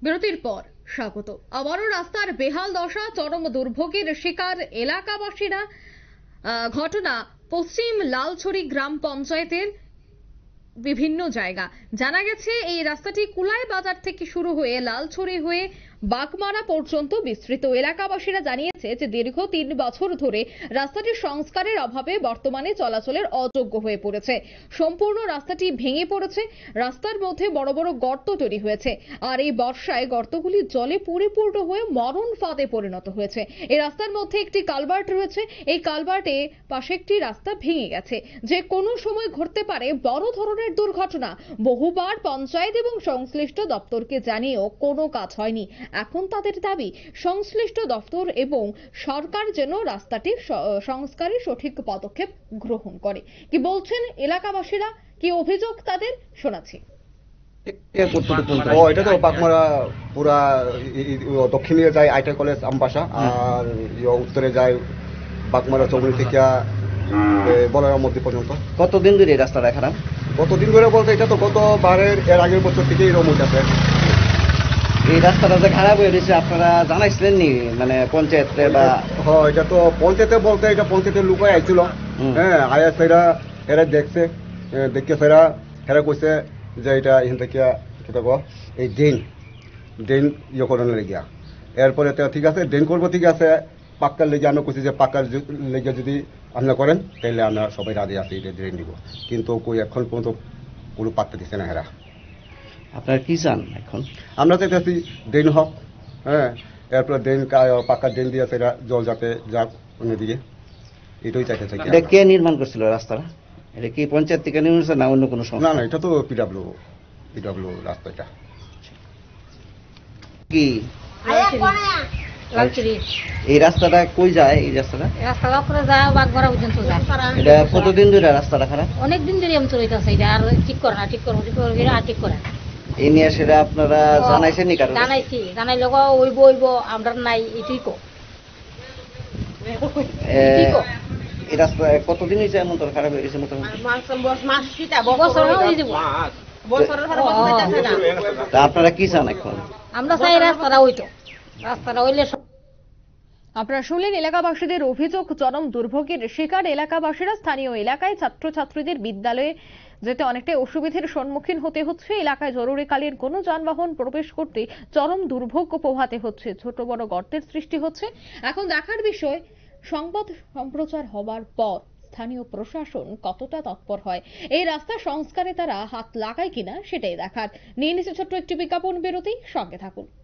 বিরতির পর স্বাগত। আবারও রাস্তার বেহাল দশা, চরম দুর্ভোগের শিকার এলাকাবাসীরা। ঘটনা পশ্চিম লালছড়ি গ্রাম পঞ্চায়েতের বিভিন্ন জায়গা। জানা গেছে এই রাস্তাটি কুলাই বাজার থেকে শুরু হয়ে লালছড়ি হয়ে বাগমারা পর্যন্ত বিস্তৃত। এলাকাবাসীরা জানিয়েছে যে দীর্ঘ 3 বছর ধরে রাস্তাটির সংস্কারের অভাবে বর্তমানে চলাচলের অযোগ্য হয়ে পড়েছে। সম্পূর্ণ রাস্তাটি ভেঙে পড়েছে, রাস্তার মধ্যে বড় বড় গর্ত তৈরি হয়েছে, আর এই বর্ষায় গর্তগুলি জলে পরিপূর্ণ হয়ে মরণ ফাঁদে পরিণত হয়েছে। এই রাস্তার মধ্যে একটি কালভার্ট রয়েছে, এই কালভার্টে পাশে একটি রাস্তা ভেঙে গেছে, যে কোনো সময় ঘটতে পারে বড় ধরনের দুর্ঘটনা। বহুবার পঞ্চায়েত এবং সংশ্লিষ্ট দপ্তরকে জানিয়েও কোনো কাজ হয়নি। এখন তাদের দাবি সংশ্লিষ্ট দপ্তর এবং সরকার যেন রাস্তাটির সংস্কারে সঠিক পদক্ষেপ গ্রহণ করে। কি বলছেন এলাকাবাসীরা, কি অভিযোগ তাদের, শোনাচ্ছি। এটা তো বাগমারা পুরা দক্ষিণে যায় আইটা কলেজ আমবাসা, আর উত্তরে যায় বাগমারা চৌমুনি থেকে বলার মধ্যে পর্যন্ত। কতদিন ধরে এই রাস্তাটা খারাপ? কতদিন ধরে বলতে এটা তো গত এর আগের বছর থেকে এরকম হইতেছে। এই রাস্তাটা যে খারাপ হয়ে গেছে আপনারা জানাইছিলেন নি মানে পঞ্চায়েতে? বা হ্যাঁ, এটা তো পঞ্চায়েতে বলতে এটা পঞ্চায়েতের লোক আইছিল। হ্যাঁ, আয়া সেরা এরা দেখছে, দেখে এরা কইছে যে এটা এখান থেকে এই ড্রেন ইয়ে করানোর লেগিয়া। এরপরে ঠিক আছে ড্রেন করবো, ঠিক আছে পাক্কার লেগে আমরা কইছি যে পাক্কার লেগে যদি আপনারা করেন তাহলে আমরা সবাই রাজি আছি এটা ড্রেন দিব, কিন্তু কই এখন পর্যন্ত কোনো পাত্তা দিচ্ছে না এরা। আপনারা কি চান এখন? আমরা চাইতেছি ড্রেন হোক, হ্যাঁ, এরপরে ড্রেন পাক্কা ড্রেন দিয়ে সেটা জল যাতে যাক অন্যদিকে, এটাই চাইতে চাই। এটা কে নির্মাণ করছিল রাস্তাটা? এটা কি পঞ্চায়েত থেকে নির্মাণ করছে না অন্য কোনো সংস্থা? না, এটা তো পিডব্লিউ রাস্তা। এটা কি এই রাস্তাটা কই যায়? এই রাস্তাটা বাগমারা পর্যন্ত যায়। এটা কতদিন ধরে রাস্তাটা খারাপ? অনেকদিন ধরে আমি চলতেছে, এটা আর ঠিক করে না, ঠিক করে এই নিয়ে সেটা আপনারা জানাইছেন নি? কারণ জানাই লোক ওইব আমরা নাই, এটাই কো। এই রাস্তা কতদিন হয়েছে এমন তোর খারাপ হয়ে গেছে? তা আপনারা কি চান এখন? আমরা চাই রাস্তাটা হইলে। আপনারা শুনলেন এলাকাবাসীদের অভিযোগ, চরম দুর্ভোগের শিকার এলাকাবাসীরা। স্থানীয় এলাকায় ছাত্রছাত্রীদের বিদ্যালয়ে যেতে অনেকটাই অসুবিধার সম্মুখীন হতে হচ্ছে। এলাকায় জরুরিকালীন কোনো যানবাহন প্রবেশ করতে চরম দুর্ভোগ পোহাতে হচ্ছে, ছোট বড় গর্তের সৃষ্টি হচ্ছে। এখন দেখার বিষয় সংবাদ সম্প্রচার হবার পর স্থানীয় প্রশাসন কতটা তৎপর হয়, এই রাস্তা সংস্কারে তারা হাত লাগায় কিনা সেটাই দেখার। নিয়ে নিচ্ছে ছোট্ট একটি বিজ্ঞাপন বিরতি, সঙ্গে থাকুন।